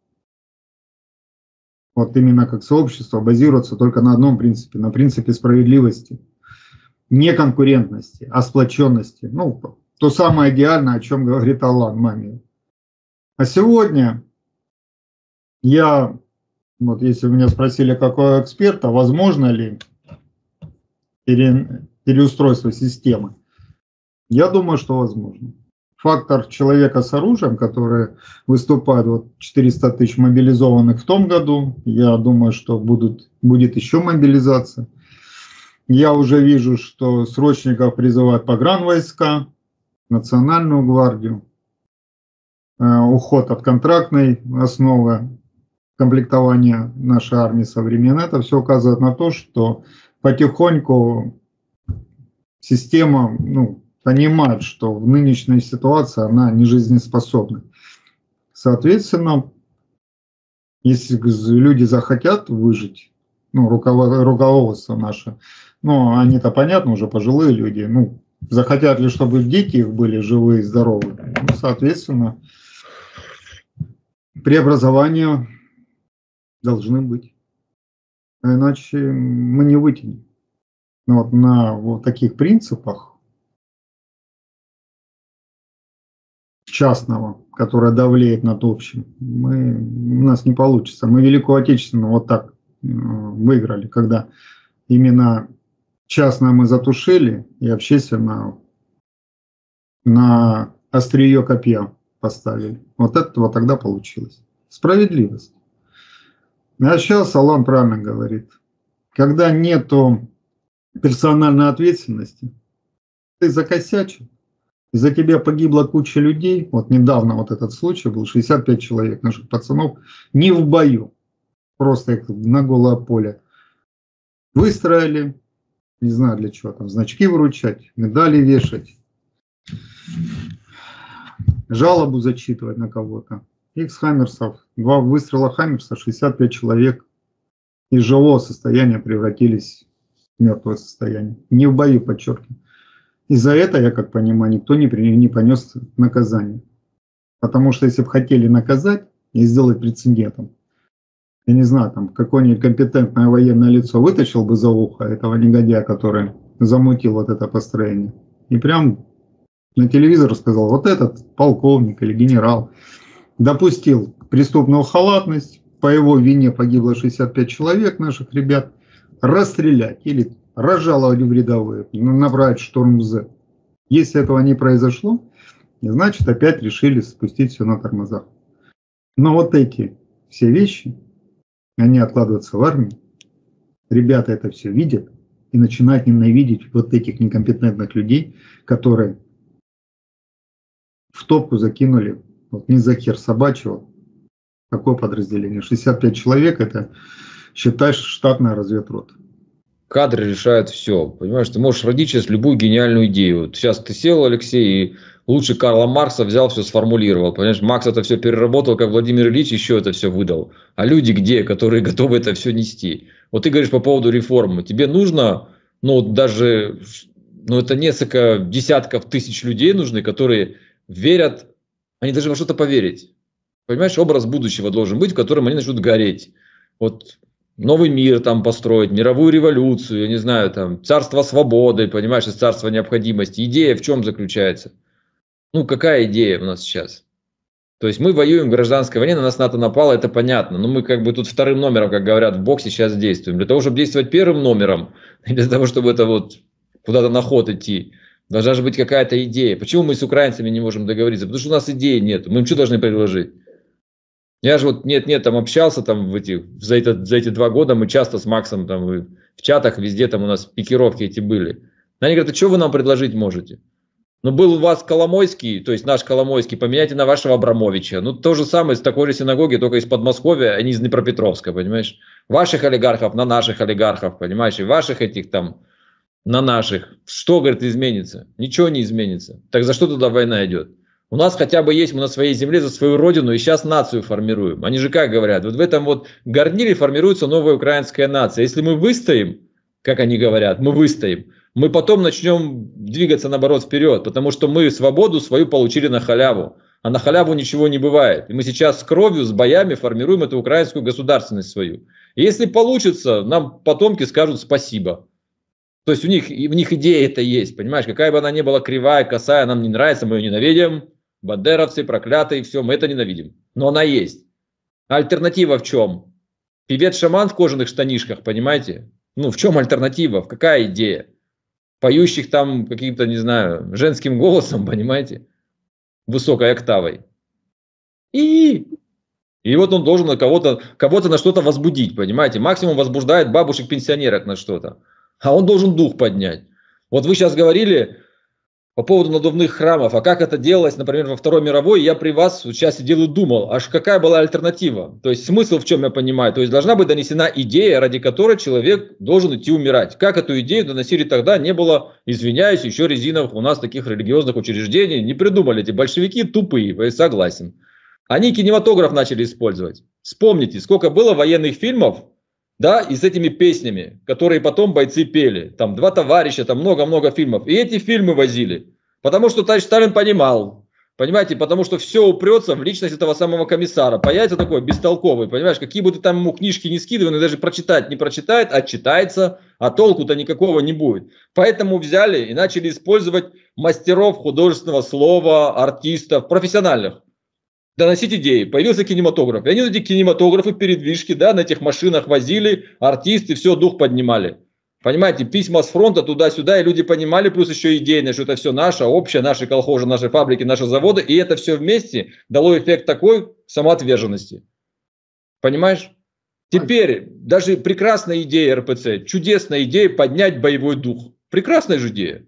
вот именно как сообщество, базируется только на одном принципе, на принципе справедливости. Не конкурентности, а сплоченности. То самое идеальное, о чем говорит Алан Мамиев. А сегодня если меня спросили, какого эксперта, возможно ли переустройство системы, я думаю, что возможно. Фактор человека с оружием, который выступает, 400 тысяч мобилизованных в том году, я думаю, что будет еще мобилизация. Я уже вижу, что срочников призывают погранвойска, Национальную гвардию, уход от контрактной основы комплектования нашей армии современной. Это все указывает на то, что потихоньку система понимает, что в нынешней ситуации она не жизнеспособна. Соответственно, если люди захотят выжить, руководство наше, они-то, понятно, уже пожилые люди, захотят ли, чтобы дети их были живые и здоровые, соответственно, преобразования должны быть. Иначе мы не вытянем. На таких принципах частного, которое давлеет над общим, у нас не получится. Мы Великую Отечественную вот так выиграли, когда именно частное мы затушили и общественно на острие копья поставили. Вот это тогда получилось. Справедливость. А сейчас Алан правильно говорит. Когда нету персональной ответственности, ты закосячил, из-за тебя погибла куча людей. Вот недавно этот случай был, 65 человек наших пацанов не в бою, просто их на голое поле выстроили, не знаю для чего, там значки вручать, медали вешать, жалобу зачитывать на кого-то. Их с Хаммерсов, 2 выстрела Хаммерса, 65 человек из живого состояния превратились в мертвое состояние. Не в бою, подчеркиваю. И за это, я как понимаю, никто не понес наказание. Потому что если бы хотели наказать и сделать прецедентом, я не знаю, там какое-нибудь компетентное военное лицо вытащил бы за ухо этого негодяя, который замутил это построение. И прям на телевизор сказал, вот этот полковник или генерал допустил преступную халатность, по его вине погибло 65 человек наших ребят, расстрелять или разжаловать в рядовые, направить штурм З. Если этого не произошло, значит опять решили спустить все на тормозах. Но эти все вещи, они откладываются в армии, ребята это все видят и начинают ненавидеть этих некомпетентных людей, которые в топку закинули не за хер собачьего. Какое подразделение? 65 человек, это, считай, штатная разведрота. Кадры решают все. Понимаешь, ты можешь родить сейчас любую гениальную идею. Сейчас ты сел, Алексей, и лучше Карла Маркса взял, все сформулировал. Понимаешь, Маркс это все переработал, как Владимир Ильич еще это все выдал. А люди где, которые готовы это все нести? Вот ты говоришь по поводу реформы. Тебе нужно, ну, даже, ну, это несколько десятков тысяч людей нужны, которые верят, они должны во что-то поверить. Понимаешь, образ будущего должен быть, в котором они начнут гореть. Вот новый мир там построить, мировую революцию, я не знаю, там, царство свободы, понимаешь, из царства необходимости. Идея в чем заключается? Ну, какая идея у нас сейчас? То есть мы воюем в гражданской войне, на нас НАТО напало, это понятно. Но мы как бы тут вторым номером, как говорят в боксе, сейчас действуем. Для того, чтобы действовать первым номером, для того, чтобы это вот куда-то на ход идти, должна же быть какая-то идея. Почему мы с украинцами не можем договориться? Потому что у нас идеи нет. Мы им что должны предложить? Я же вот нет, там общался там за эти 2 года, мы часто с Максом там в чатах, везде там у нас пикировки эти были. Они говорят, а что вы нам предложить можете? Ну, был у вас Коломойский, то есть наш Коломойский, поменяйте на вашего Абрамовича. Ну, то же самое с такой же синагоги, только из Подмосковья, а не из Днепропетровска, понимаешь? Ваших олигархов на наших олигархов, понимаешь? И ваших этих там на наших. Что, говорит, изменится? Ничего не изменится. Так за что туда война идет? У нас хотя бы есть, мы на своей земле за свою родину и сейчас нацию формируем. Они же как говорят, вот в этом вот гарнире формируется новая украинская нация. Если мы выстоим, как они говорят, мы выстоим, мы потом начнем двигаться наоборот вперед, потому что мы свободу свою получили на халяву. А на халяву ничего не бывает. И мы сейчас с кровью, с боями формируем эту украинскую государственность свою. И если получится, нам потомки скажут спасибо. То есть у них идея это есть, понимаешь, какая бы она ни была кривая, косая, нам не нравится, мы ее ненавидим. Бандеровцы, проклятые, все, мы это ненавидим. Но она есть. А альтернатива в чем? Певец-шаман в кожаных штанишках, понимаете? Ну, в чем альтернатива? Какая идея? Поющих там каким-то, не знаю, женским голосом, понимаете? Высокой октавой. И вот он должен на кого-то на что-то возбудить, понимаете? Максимум возбуждает бабушек-пенсионерок на что-то. А он должен дух поднять. Вот вы сейчас говорили по поводу надувных храмов, а как это делалось, например, во Второй мировой, я при вас сейчас сидел и думал, аж какая была альтернатива? То есть смысл в чем я понимаю? То есть должна быть донесена идея, ради которой человек должен идти умирать. Как эту идею доносили тогда, не было, извиняюсь, еще резиновых у нас таких религиозных учреждений, не придумали эти большевики тупые, я согласен. Они кинематограф начали использовать. Вспомните, сколько было военных фильмов, да, и с этими песнями, которые потом бойцы пели. Там «Два товарища», там много-много фильмов. И эти фильмы возили. Потому что товарищ Сталин понимал. Понимаете, потому что все упрется в личность этого самого комиссара. Появится такой бестолковый, понимаешь, какие бы ты там ему книжки не скидывали, даже прочитать не прочитает, а читается, а толку-то никакого не будет. Поэтому взяли и начали использовать мастеров художественного слова, артистов, профессиональных. Доносить идеи. Появился кинематограф. И они эти кинематографы, передвижки, да, на этих машинах возили, артисты, все, дух поднимали. Понимаете, письма с фронта туда-сюда, и люди понимали, плюс еще идейно, что это все наше, общее, наши колхозы, наши фабрики, наши заводы, и это все вместе дало эффект такой самоотверженности. Понимаешь? Теперь даже прекрасная идея РПЦ, чудесная идея поднять боевой дух. Прекрасная же идея.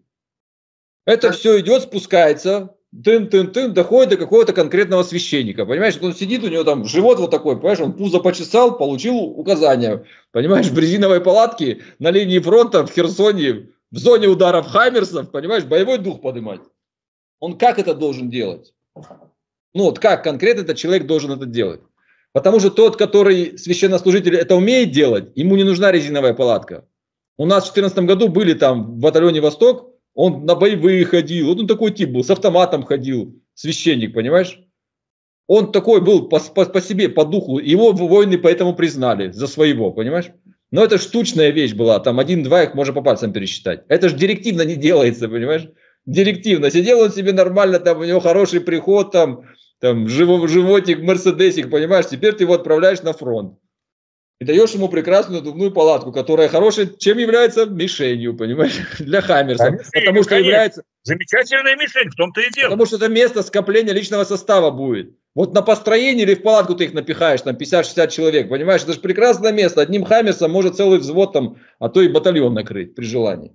Это все идет, спускается, тын-тын-тын, доходит до какого-то конкретного священника. Понимаешь, он сидит, у него там живот вот такой, понимаешь, он пузо почесал, получил указания. Понимаешь, в резиновой палатке на линии фронта в Херсоне, в зоне ударов хаймерсов, понимаешь, боевой дух поднимать. Он как это должен делать? Ну вот как конкретно этот человек должен это делать? Потому что тот, который священнослужитель это умеет делать, ему не нужна резиновая палатка. У нас в 2014 году были там в батальоне «Восток», он на боевые ходил, вот он такой тип был, с автоматом ходил, священник, понимаешь? Он такой был по себе, по духу, его воины поэтому признали за своего, понимаешь? Но это штучная вещь была, там 1-2 их можно по пальцам пересчитать. Это же директивно не делается, понимаешь? Директивно. Сидел он себе нормально, там у него хороший приход, там животик, мерседесик, понимаешь? Теперь ты его отправляешь на фронт. И даешь ему прекрасную надувную палатку, которая хорошая, чем является мишенью, понимаешь, для хаммерсов. Мишень, потому что конечно. является... Замечательная мишень, в том-то и дело. Потому что это место скопления личного состава будет. Вот на построении или в палатку ты их напихаешь, там 50-60 человек, понимаешь, это же прекрасное место. Одним хаммерсом может целый взвод там, а то и батальон накрыть при желании.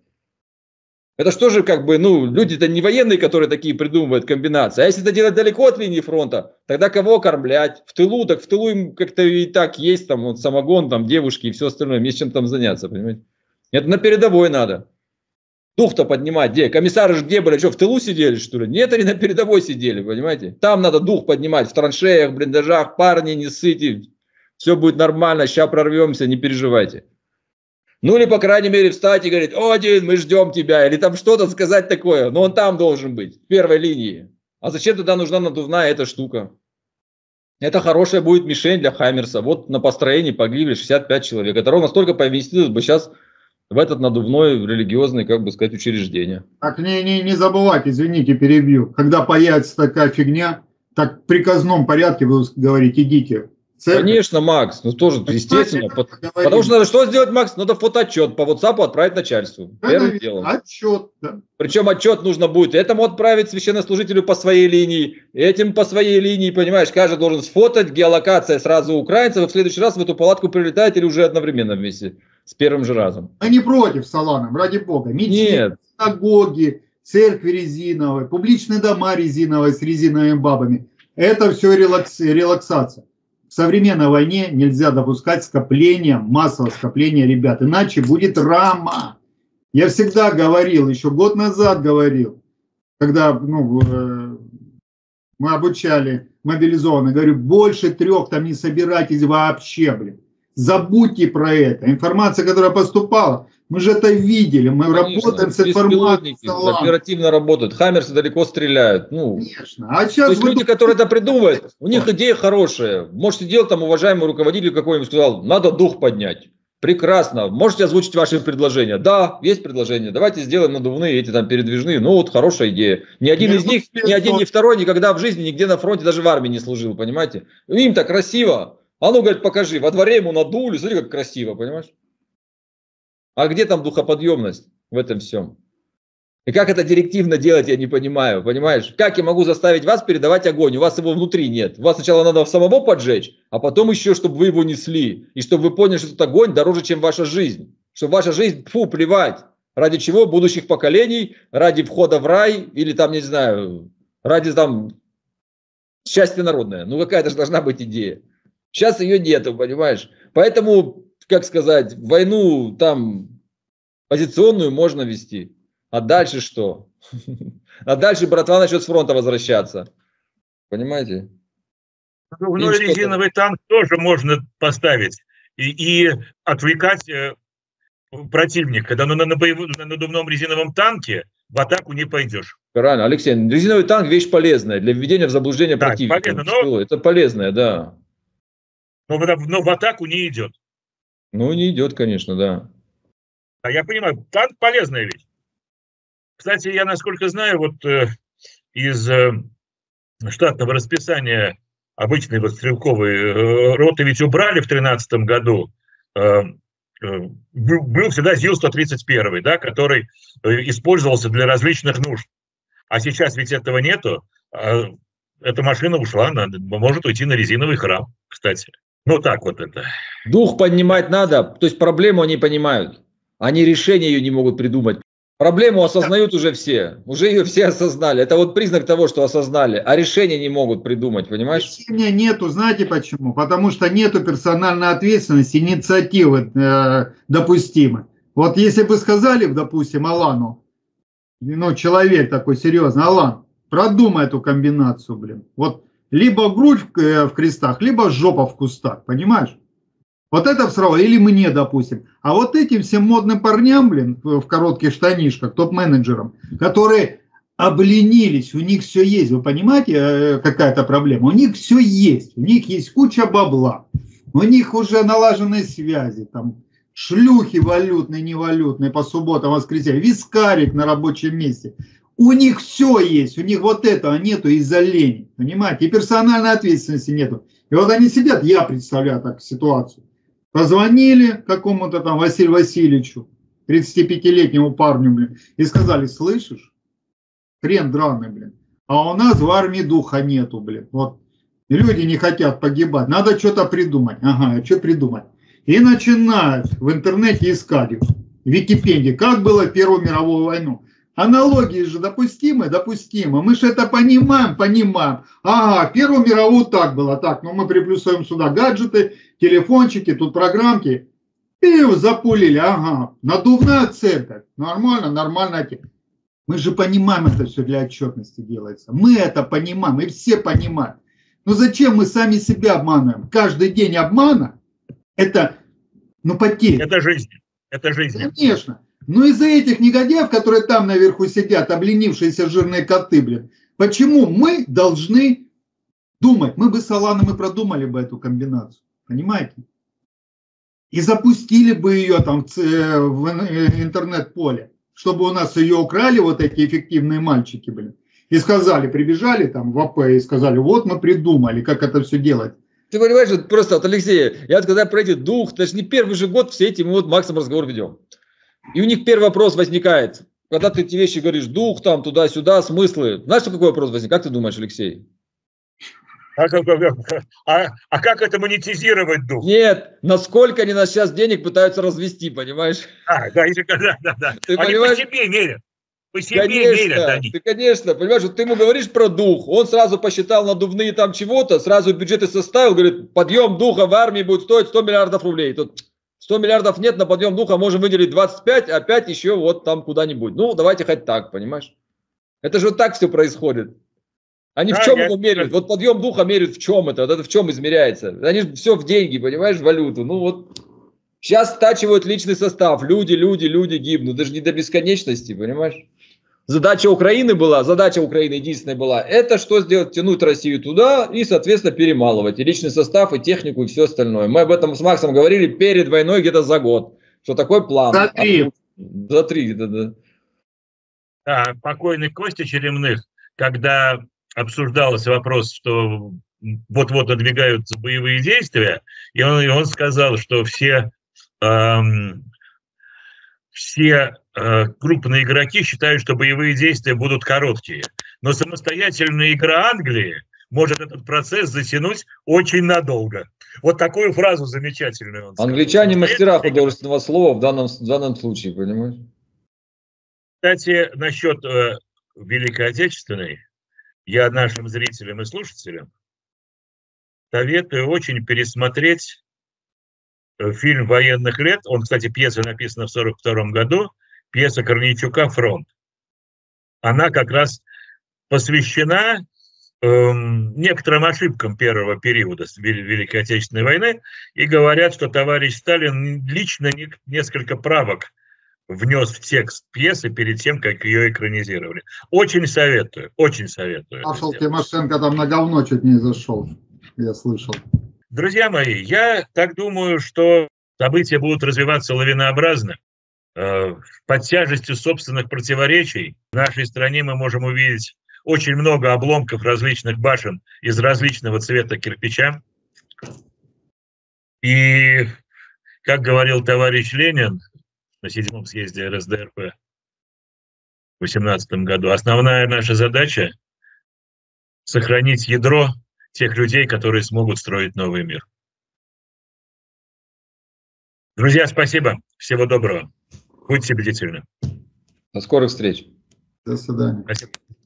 Это что же как бы, ну, люди-то не военные, которые такие придумывают комбинации. А если это делать далеко от линии фронта, тогда кого кормлять? В тылу, так в тылу им как-то и так есть, там, вот, самогон, там, девушки и все остальное. Есть чем там заняться, понимаете? Это на передовой надо. Дух-то поднимать где? Комиссары же где были? Что, в тылу сидели, что ли? Нет, они на передовой сидели, понимаете? Там надо дух поднимать, в траншеях, блиндажах, парни, не ссыте. Все будет нормально, сейчас прорвемся, не переживайте. Ну или, по крайней мере, встать и говорить: Один, мы ждем тебя. Или там что-то сказать такое. Но он там должен быть, в первой линии. А зачем тогда нужна надувная эта штука? Это хорошая будет мишень для Хаймерса. Вот на построении погибли 65 человек. Это ровно столько поместилось бы сейчас в этот надувной религиозный, как бы сказать, учреждение. Так не забывать, извините, перебью. Когда появится такая фигня, так в приказном порядке вы говорите: идите. Церковь. Конечно, Макс, ну тоже, естественно. Потому что надо что сделать, Макс? Надо фотоотчет по WhatsApp отправить начальству. Первым делом. Отчет, да. Причем отчет нужно будет этому отправить священнослужителю по своей линии, этим по своей линии, понимаешь, каждый должен сфотать, геолокация сразу украинцев, и в следующий раз в эту палатку прилетает или уже одновременно вместе с первым же разом. Мы не против Соланом, ради бога. Мечети, синагоги, церкви резиновые, публичные дома резиновые с резиновыми бабами. Это все релаксация. В современной войне нельзя допускать скопления, массового скопления ребят, иначе будет рама. Я всегда говорил, еще год назад говорил, когда мы обучали мобилизованных, говорю: больше 3 там не собирайтесь вообще, блин. Забудьте про это. Информация, которая поступала, мы же это видели, мы работаем с информацией. Оперативно работают, Хаммерсы далеко стреляют. Ну, конечно. А сейчас то есть люди, которые это придумывают, у них идея хорошая. Можете делать, там, уважаемый руководитель какой-нибудь сказал: надо дух поднять. Прекрасно. Можете озвучить ваши предложения? Да, есть предложения. Давайте сделаем надувные, эти там передвижные. Ну вот, хорошая идея. Ни один из них, ни один, ни второй никогда в жизни, нигде на фронте, даже в армии не служил, понимаете? Им-то красиво. А ну, говорит, покажи. Во дворе ему надули, смотри, как красиво, понимаешь? А где там духоподъемность в этом всем? И как это директивно делать, я не понимаю, понимаешь? Как я могу заставить вас передавать огонь? У вас его внутри нет. Вас сначала надо самого поджечь, а потом еще, чтобы вы его несли. И чтобы вы поняли, что этот огонь дороже, чем ваша жизнь. Что ваша жизнь, плевать. Ради чего? Будущих поколений, ради входа в рай или там, не знаю, ради там счастья народное. Ну какая-то же должна быть идея. Сейчас ее нету, понимаешь? Поэтому, как сказать, войну там позиционную можно вести. А дальше что? А дальше братва начнет с фронта возвращаться. Понимаете? Ну, резиновый танк тоже можно поставить и отвлекать противника. Да, но на надувном резиновом танке в атаку не пойдешь. Правильно, Алексей, резиновый танк вещь полезная для введения в заблуждение противника. Полезно, это полезное, да. Но в атаку не идет. Ну, не идет, конечно, да. А я понимаю, танк полезная вещь. Кстати, я, насколько знаю, вот из штатного расписания обычной вот стрелковой роты ведь убрали в 2013 году. Был всегда ЗИЛ-131, да, который использовался для различных нужд. А сейчас ведь этого нету. Эта машина ушла, может уйти на резиновый храм, кстати. Ну так вот это. Дух поднимать надо, то есть проблему они понимают. Они решения ее не могут придумать. Проблему осознают уже ее все осознали. Это вот признак того, что осознали, а решения не могут придумать, понимаешь? Решения нету, знаете почему? Потому что нету персональной ответственности, инициативы допустимой. Вот если бы сказали, допустим, Алану, человек такой серьезный: Алан, продумай эту комбинацию, блин. Вот либо грудь в крестах, либо жопа в кустах, понимаешь? Вот это сразу, или мне, допустим. А вот этим всем модным парням, блин, в коротких штанишках, топ-менеджерам, которые обленились, у них все есть. Вы понимаете, какая-то проблема? У них все есть. У них есть куча бабла. У них уже налаженные связи, там, шлюхи валютные, невалютные по субботам, воскресеньям, вискарик на рабочем месте. У них все есть, у них вот этого нету из-за лени, понимаете? И персональной ответственности нету. И вот они сидят, я представляю так ситуацию. Позвонили какому-то там Василию Васильевичу, 35-летнему парню, блин, и сказали: слышишь, хрен драный, блин, а у нас в армии духа нету, блин. Вот люди не хотят погибать, надо что-то придумать. Ага, а что придумать? И начинают в интернете искать, в Википедии, как было в Первую мировую войну. Аналогии же допустимы. Мы же это понимаем. Ага, Первую мировую так было, так, но мы приплюсуем сюда гаджеты, телефончики, тут программки. Пиу, запулили, ага. Надувная церковь. Нормально, нормально. Мы же понимаем, это все для отчетности делается. Мы это понимаем, и все понимают. Но зачем мы сами себя обманываем? Каждый день обмана – это, потеря. Это жизнь. Это жизнь. Конечно. Но из-за этих негодяев, которые там наверху сидят, обленившиеся жирные коты, блин, почему мы должны думать? Мы бы с Аланом и продумали бы эту комбинацию. Понимаете? И запустили бы ее там в интернет-поле, чтобы у нас ее украли вот эти эффективные мальчики, блин. И сказали, прибежали там в АП и сказали, вот мы придумали, как это все делать. Ты понимаешь, вот просто вот, Алексей, я вот когда про эти дух, это же не первый же год все эти мы вот Максом разговор ведем. И у них первый вопрос возникает, когда ты эти вещи говоришь, дух там, туда-сюда, смыслы. Знаешь, что какой вопрос возник? Как ты думаешь, Алексей? А как это монетизировать, дух? Нет, насколько они нас сейчас денег пытаются развести, понимаешь? Да. Ты Они понимаешь? по себе мерят. По себе мерят они. Ты, конечно, понимаешь, вот ты ему говоришь про дух, он сразу посчитал надувные там чего-то, сразу бюджеты составил, говорит, подъем духа в армии будет стоить 100 миллиардов рублей. Тут 100 миллиардов нет, на подъем духа можем выделить 25, опять еще вот там куда-нибудь. Ну, давайте хоть так, понимаешь? Это же вот так все происходит. Они в чем его меряют? Вот подъем духа меряют в чем это? Вот это в чем измеряется? Они же все в деньги, понимаешь, в валюту. Ну вот сейчас стачивают личный состав. Люди гибнут. Даже не до бесконечности, понимаешь? Задача Украины единственная была, это что сделать? Тянуть Россию туда и, соответственно, перемалывать. И личный состав, и технику, и все остальное. Мы об этом с Максом говорили перед войной где-то за год. Что такой план. За 3. За 3, да. Да, покойный Костя Черемных, когда обсуждался вопрос, что вот-вот надвигаются боевые действия, и он сказал, что все крупные игроки считают, что боевые действия будут короткие. Но самостоятельная игра Англии может этот процесс затянуть очень надолго. Вот такую фразу замечательную он сказал. Англичане мастера художественного слова в данном случае, понимаешь? Кстати, насчет Великой Отечественной, я нашим зрителям и слушателям советую очень пересмотреть фильм «Военных лет». Он, кстати, пьеса написана в 1942 году, пьеса Корнейчука «Фронт». Она как раз посвящена некоторым ошибкам первого периода Великой Отечественной войны, и говорят, что товарищ Сталин лично несколько правок внес в текст пьесы перед тем, как ее экранизировали. Очень советую, очень советую. Маршал Тимошенко там на говно чуть не зашел, я слышал. Друзья мои, я так думаю, что события будут развиваться лавинообразно. Под тяжестью собственных противоречий в нашей стране мы можем увидеть очень много обломков различных башен из различного цвета кирпича. И, как говорил товарищ Ленин на 7-м съезде РСДРП в 2018 году, основная наша задача – сохранить ядро тех людей, которые смогут строить новый мир. Друзья, спасибо. Всего доброго. Будьте бдительны. До скорых встреч. До свидания. Спасибо.